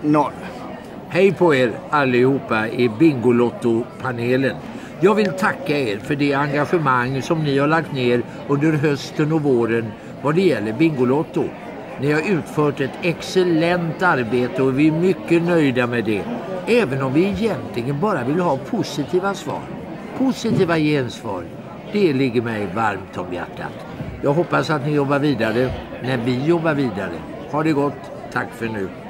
0. Hej på er allihopa i Bingolotto-panelen. Jag vill tacka er för det engagemang som ni har lagt ner under hösten och våren vad det gäller Bingolotto. Ni har utfört ett excellent arbete och vi är mycket nöjda med det. Även om vi egentligen bara vill ha positiva svar. Positiva gensvar. Det ligger mig varmt om hjärtat. Jag hoppas att ni jobbar vidare när vi jobbar vidare. Ha det gott. Tack för nu.